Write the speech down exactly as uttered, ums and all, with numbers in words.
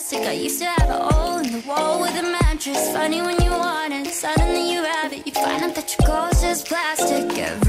plastic. I used to have a hole in the wall with a mattress. Funny when you want it, suddenly you have it. You find out that your clothes just plastic. Every